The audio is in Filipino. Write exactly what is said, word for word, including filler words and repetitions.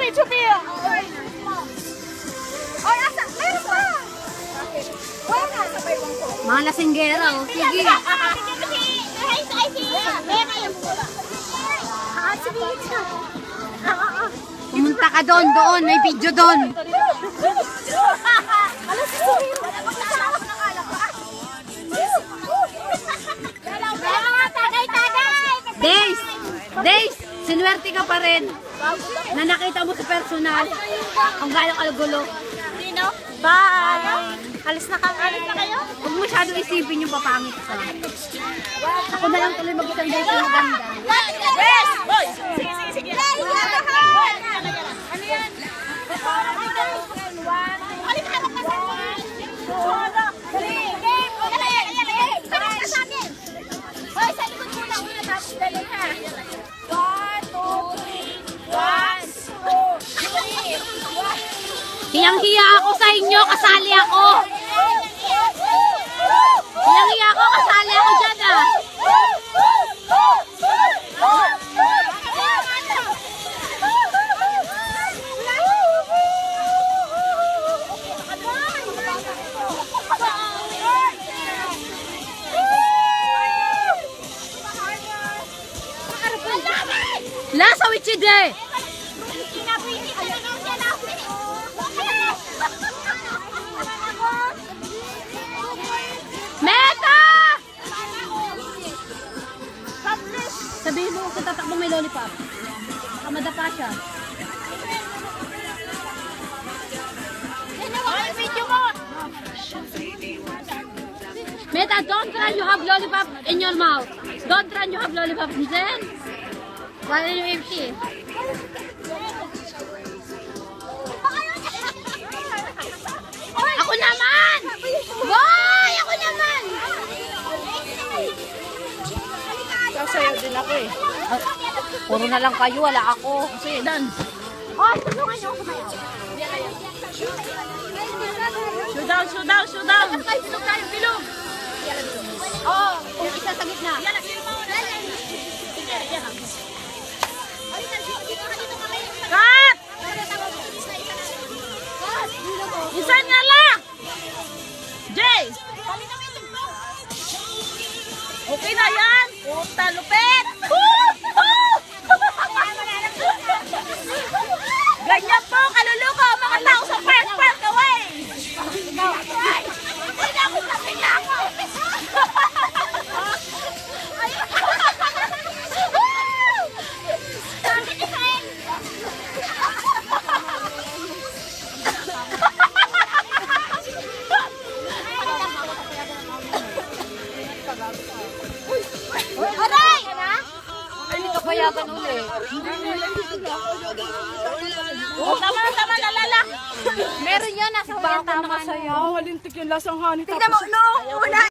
Chubi, chubi. Ay, asa? Meron pa. Wala. Mga lasinggera, oh. Sige. Pumunta ka doon, doon. May video doon. Days! Days! Sinuwerte ka pa rin na nakita mo sa personal ang gano'ng kagulo. Sino? Bye! Alis na kami. Alis na kayo? Huwag masyadong isipin yung papangit ka. Ako na lang tuloy mag-isang days na maganda. Yes! Boy! Sige, sige, sige. Ano yan? Halika na lang kasi. One, two, three. Game! Dali, dali, dali. Sarap ka sa amin. Hoy, sa likod muna. Una tapos dali ha. One, two, three. One, two, three. Hiyang-hiya ako sa inyo, kasali ako. Hiyang-hiya ako, kasali ako dyan ah. Lasa wichide! Meta! Sabihin mo kung tatakbo may lollipop. Baka madapa siya. Meta, don't run, you have lollipop in your mouth. Don't run, you have lollipop in there. Wala yung empty. Ako naman! Boy! Ako naman! Sasayaw din ako eh. Puro na lang kayo, wala ako. Sige, Dan. Oh, tulungan niyo ako kayo. Shoot down, shoot down, shoot down. Bilog tayo, bilog. Oh, yung isa sa gitna. Cut! Isa nga lang! Jay! Okay na yan! Puta, lupit! Ganyan po, kaluluko, mga tao sa park park away! Ay! Hindi na ako sabi na ako! Aray! Ay, kapayagan ulit. Oh, tama na, tama na, lala! Meron yun, nasa huwag tama sa'yo. Malintik yung lasang honey. Tignan mo, no! Una,